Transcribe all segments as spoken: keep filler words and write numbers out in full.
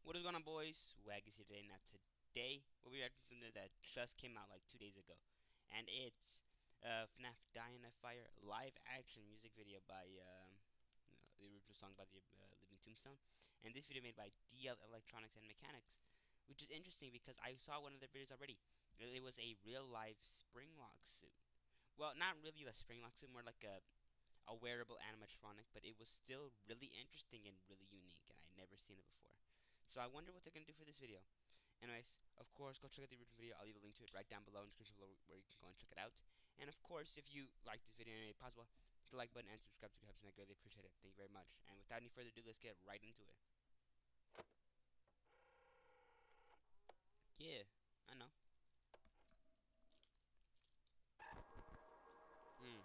What is going on, boys? Swaggy here today. Now today we'll be reacting to something that just came out like two days ago, and it's uh, FNAF Die in a Fire live action music video by um, you know, the original song by the uh, Living Tombstone, and this video made by D L Electronics and Mechanics, which is interesting because I saw one of their videos already. It was a real live springlock suit. Well, not really a springlock suit, more like a a wearable animatronic, but it was still really interesting and really unique, and I'd never seen it before. So I wonder what they're gonna do for this video. Anyways, of course, go check out the original video. I'll leave a link to it right down below in the description below where you can go and check it out. And of course, if you like this video in any way possible, hit the like button and subscribe to the helps, and I greatly appreciate it. Thank you very much. And without any further ado, let's get right into it. Yeah, I know. Hmm.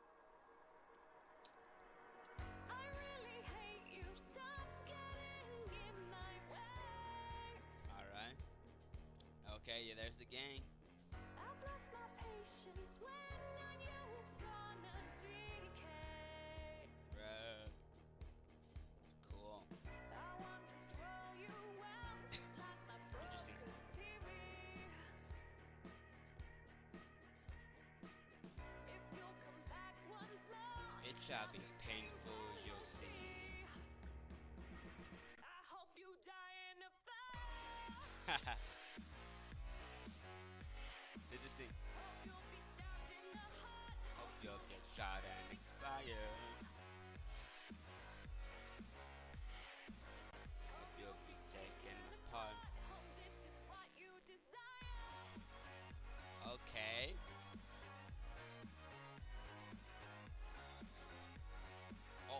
I really hate you. Stop getting in my way. All right. Okay. Yeah. There's the gang. I've lost my patience when you're gonna decay. Bruh. Cool. I want to throw you out just like my Interesting. broken T V. If you'll come back once more, It shall be painful. You'll see. I hope you die in a fire. Haha. Interesting. Hope you'll be stabbed in the heart. Hope you'll get shot and expire. Hope you'll be taken apart. Hope this is what you desire. Okay. Oh.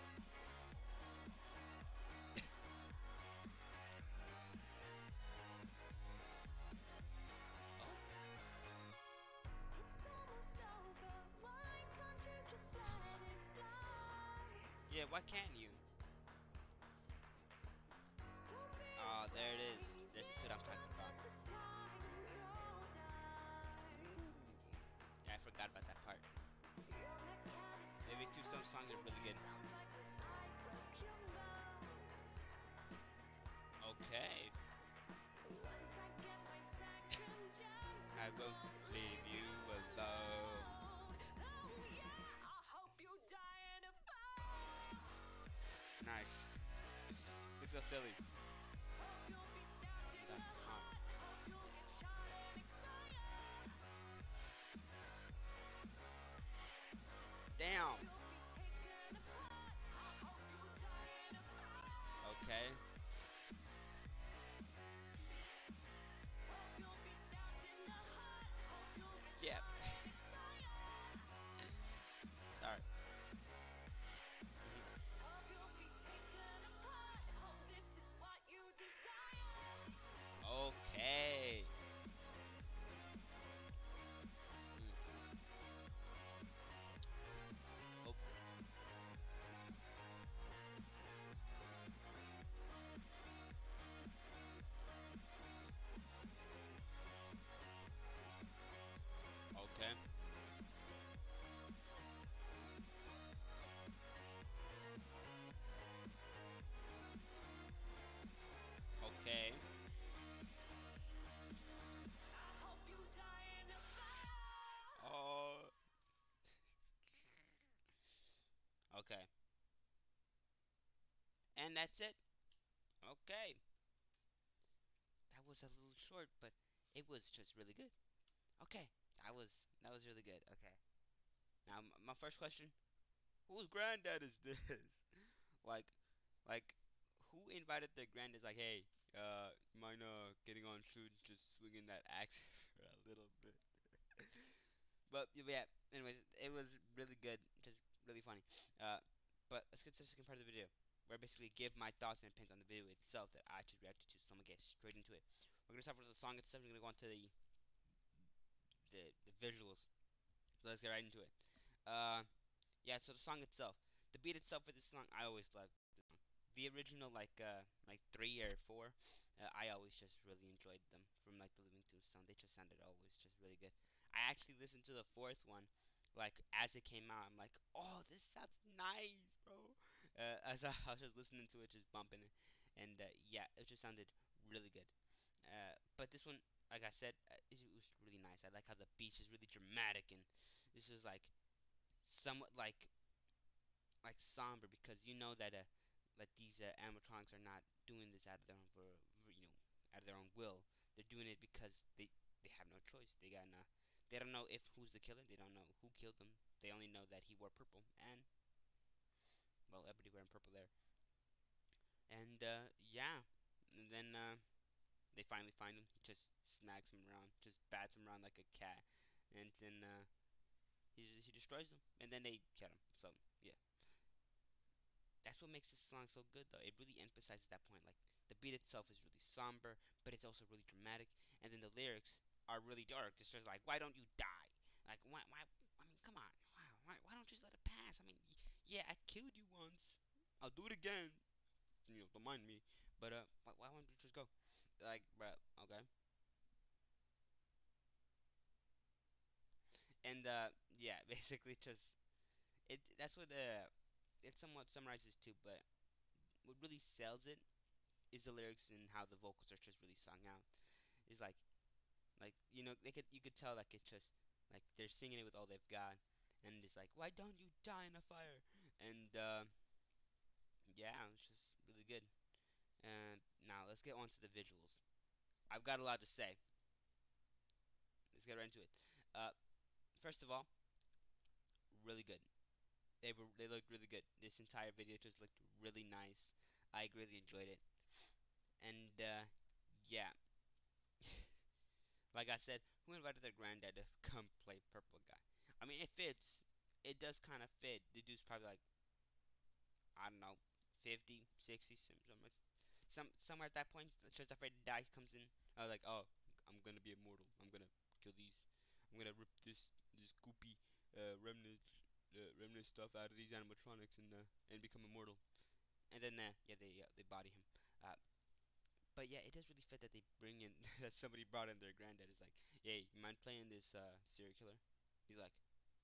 It's almost over. Why can't you just let it fly? Yeah, why can't you? Don't be Oh, there it is. afraid. There's the suit I'm talking about. This time you'll die. Yeah, I forgot about that part. Your mechanic Maybe two some songs are really good. sounds like when I broke your nose. Okay. Once I get my second chance, I won't leave you alone. oh yeah, I hope you die in a fire. Nice. It's so silly. Hope you'll be stabbed in the heart. Hope you'll get shot and expire. Damn. You'll be taken apart. I hope you die in a fire. Okay. Hope you'll be stabbed in the heart. Hope you'll get Yep. shot and expire. Sorry. Hope you'll be taken apart. Hope this is what you desire. Okay. Oh. Okay. Okay. I hope you die in a fire. Oh. Okay. And that's it. Okay. That was a little short, but it was just really good. Okay. That was that was really good. Okay. Now m- my first question: whose granddad is this? like, like, who invited their granddad? Like, hey, uh, you mind uh getting on shoot, and just swinging that axe for a little bit. But yeah, anyways, it was really good, just really funny. Uh, but let's get to the second part of the video, where I basically give my thoughts and opinions on the video itself that I actually reacted to. So I'm gonna get straight into it. We're gonna start with the song itself. We're gonna go on to the the, the visuals. So let's get right into it. Uh, yeah. So the song itself, the beat itself for this song, I always loved. The original, like uh like three or four, uh, I always just really enjoyed them from like the Living Tombstone. They just sounded always just really good. I actually listened to the fourth one like as it came out. I'm like, oh, this sounds nice, bro. Uh, as I, I was just listening to it, just bumping it, and uh, yeah, it just sounded really good. Uh, but this one, like I said, uh, it, it was really nice. I like how the beach is really dramatic, and this is like somewhat like like somber, because you know that uh that these uh, animatronics are not doing this out of their own for, for you know out of their own will. They're doing it because they they have no choice. They got uh, they don't know if who's the killer. They don't know who killed them. They only know that he wore purple, and well, everybody wearing purple there. And uh, yeah, and then uh, they finally find him. He just smacks him around, just bats him around like a cat, and then uh, he just, he destroys them, and then they kill him. So yeah, that's what makes this song so good, though. It really emphasizes that point. Like the beat itself is really somber, but it's also really dramatic, and then the lyrics are really dark. It's just like, why don't you die? Like why why? I mean, come on. Wow, why why don't you just let it pass? I mean, yeah, I killed you once. I'll do it again. You know, don't mind me. But uh, why, why won't you just go? Like, bruh, okay. And uh, yeah, basically just it. That's what uh, it somewhat summarizes too. But what really sells it is the lyrics and how the vocals are just really sung out. It's like, like you know, they could you could tell like it's just like they're singing it with all they've got, and it's like, why don't you die in a fire? And uh, yeah, it's just really good. And now let's get on to the visuals. I've got a lot to say. Let's get right into it. Uh, first of all, really good. They were they looked really good. This entire video just looked really nice. I really enjoyed it. And uh, yeah, like I said, who invited their granddad to come play purple guy? I mean, it fits. It does kind of fit. The dude's probably like, I don't know, fifty, sixty, some, some, some somewhere at that point. Just afraid to die comes in. I was like, oh, I'm gonna be immortal. I'm gonna kill these. I'm gonna rip this this goopy uh, remnant uh, remnant stuff out of these animatronics and uh, and become immortal. And then uh, yeah, they uh, they body him. Uh, but yeah, it does really fit that they bring in that somebody brought in their granddad. Is like, hey, you mind playing this uh, serial killer? He's like,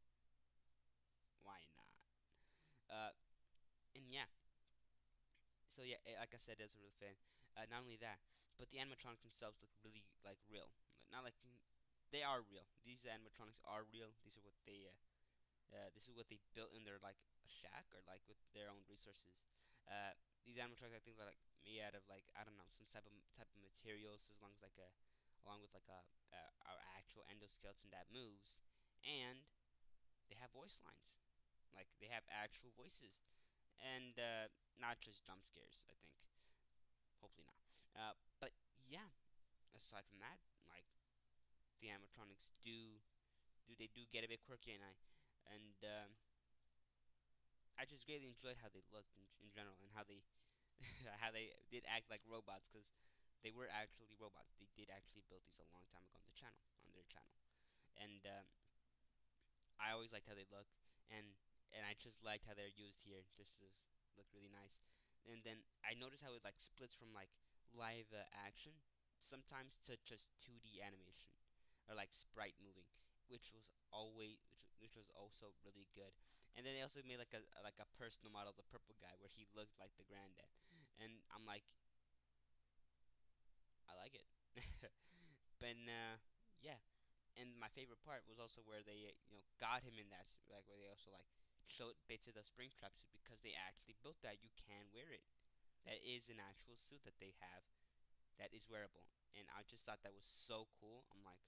why not? Uh, and yeah, so yeah, eh, like I said, that's a real fan. Uh, not only that, but the animatronics themselves look really like real. Like, not like mm, they are real. These animatronics are real. These are what they uh, uh, this is what they built in their like shack or like with their own resources. Uh, these animatronics, I think, are like made out of like I don't know some type of type of materials, as long as like a along with like a, a our actual endoskeleton that moves, and they have voice lines. Like they have actual voices, and uh, not just jump scares. I think, hopefully not. Uh, but yeah, aside from that, like the animatronics do do they do get a bit quirky, and I and um, I just greatly enjoyed how they looked in, in general, and how they how they did act like robots, because they were actually robots. They did actually build these a long time ago on the channel, on their channel, and um, I always liked how they look, and and I just liked how they're used here, just to look really nice. And then I noticed how it like splits from like live uh, action sometimes to just two D animation, or like sprite moving, which was always which, which was also really good. And then they also made like a like a personal model of the purple guy where he looked like the granddad, and I'm like, I like it. But uh, yeah, and my favorite part was also where they you know got him in that like where they also like showed bits of the Springtrap suit, because they actually built that. You can wear it. That is an actual suit that they have that is wearable, and I just thought that was so cool. I'm like,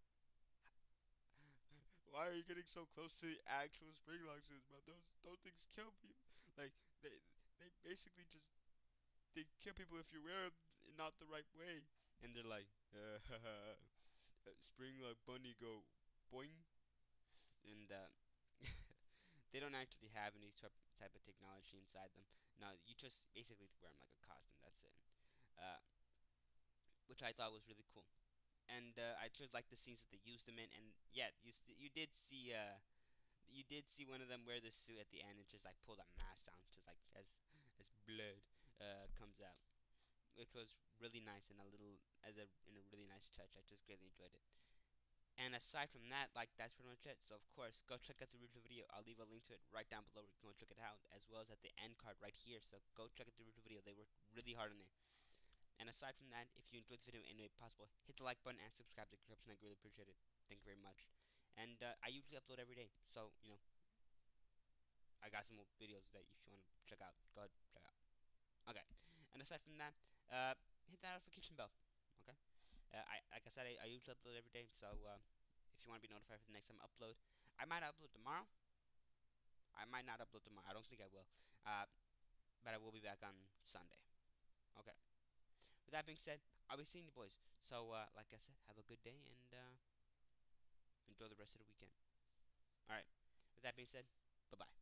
why are you getting so close to the actual Springlock suits, bro? Those those things kill people. Like they they basically just they kill people if you wear them not the right way. And they're like, uh, Springlock bunny go boing, and uh, they don't actually have any type type of technology inside them. No, you just basically wear them like a costume. That's it. Uh, which I thought was really cool. And uh, I just like the scenes that they used them in. And yeah, you you did see uh you did see one of them wear the suit at the end and just like pull the mask down, just like as as blood uh comes out, which was really nice, and a little as a in a really nice touch. I just greatly enjoyed it. And aside from that, like that's pretty much it. So of course, go check out the original video. I'll leave a link to it right down below. You can go check it out, as well as at the end card right here. So go check out the original video. They worked really hard on it. And aside from that, if you enjoyed the video in any way possible, hit the like button and subscribe to the description. I really appreciate it. Thank you very much. And uh, I usually upload every day, so you know I got some more videos that if you want to check out, go ahead check out. Okay. And aside from that, uh, hit that notification bell. Okay. Uh, I like I said, I, I usually upload every day, so uh, if you want to be notified for the next time I upload, I might upload tomorrow. I might not upload tomorrow. I don't think I will. Uh, but I will be back on Sunday. Okay. With that being said, I'll be seeing you boys. So, uh, like I said, have a good day and uh, enjoy the rest of the weekend. All right. With that being said, bye bye.